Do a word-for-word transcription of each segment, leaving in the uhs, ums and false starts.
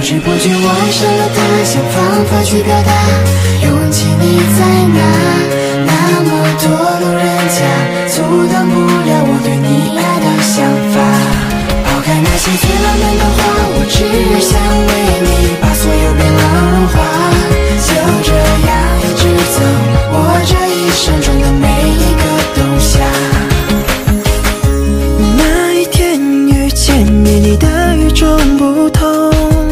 知不觉我爱上了他，想方法去表达，勇气你在哪？那么多路人甲，阻挡不了我对你爱的想法。抛开那些最浪漫的话，我只想为你把所有变浪融化，就这样一直走，我这一生中的每一个冬夏。 那一天遇见你，你的与众不同，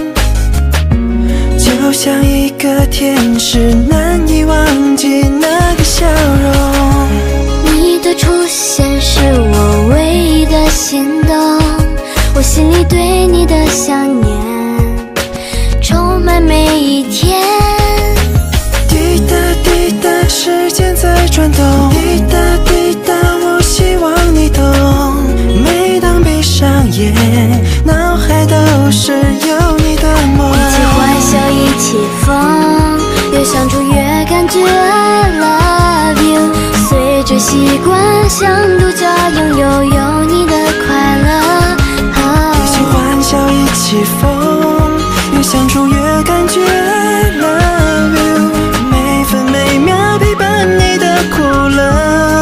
就像一个天使，难以忘记那个笑容。 你的出现是我唯一的心动，我心里对你的想念充满每一天。 滴答滴答，时间在转动，滴答滴答，我希望你懂。每当闭上眼，脑海都是有你的梦。 一起欢笑，一起疯，越相处越感觉 I love you。随着习惯，像独角拥有有你的快乐。 一起欢笑，一起疯，越相处越感觉 I love you。每分每秒陪伴你的苦乐。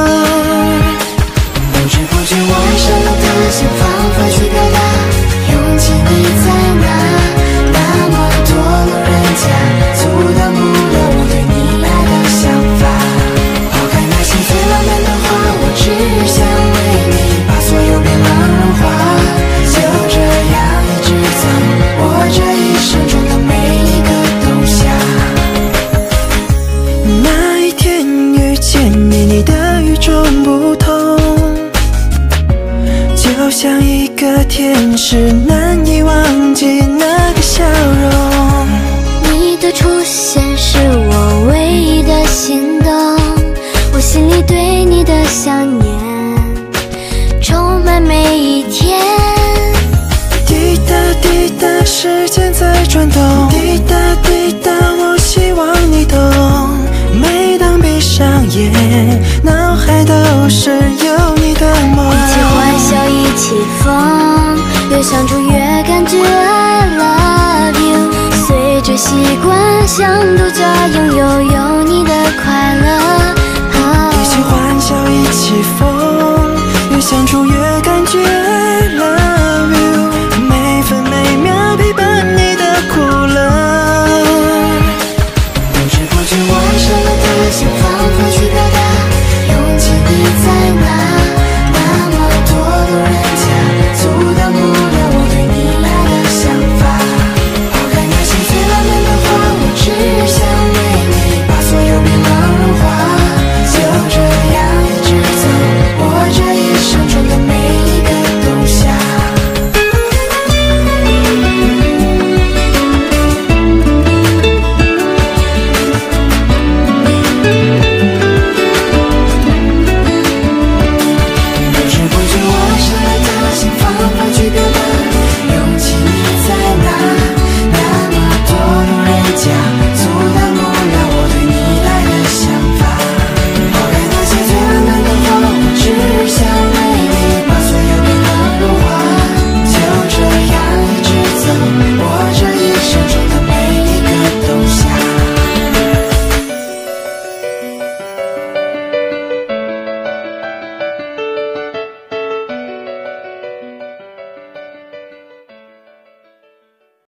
不知不觉我爱上了他，想方法去表达，勇气你在哪？那么多路人甲，阻挡不了我对你爱的想法。抛开那些最浪漫的话，我只想为你把所有变浪融化，就这样一直走，我这一生中的每一个冬夏。 那一天遇见你，你的与众不同，就像一个天使，难以忘记那个笑容。 你的出现是我唯一的心动，我心里对你的想念充满每一天。 滴答滴答，时间在转动，滴答滴答，我希望你懂。每当闭上眼，脑海都是有你的梦。 一起欢笑，一起疯，越相处越感觉 I love you。随着习惯，像独角拥有有你的快乐。 一起欢笑，一起疯。